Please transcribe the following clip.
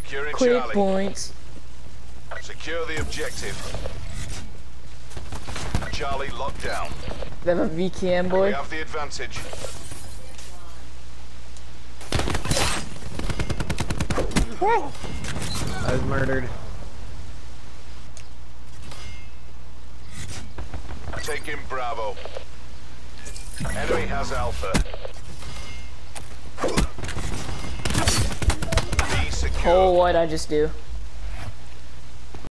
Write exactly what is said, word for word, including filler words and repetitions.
Securing Quick Charlie. points. Secure the objective. Charlie locked down. They have a V K M We boy. have the advantage. I was murdered. Taking Bravo. Enemy has Alpha. B secure. Oh, what'd I just do?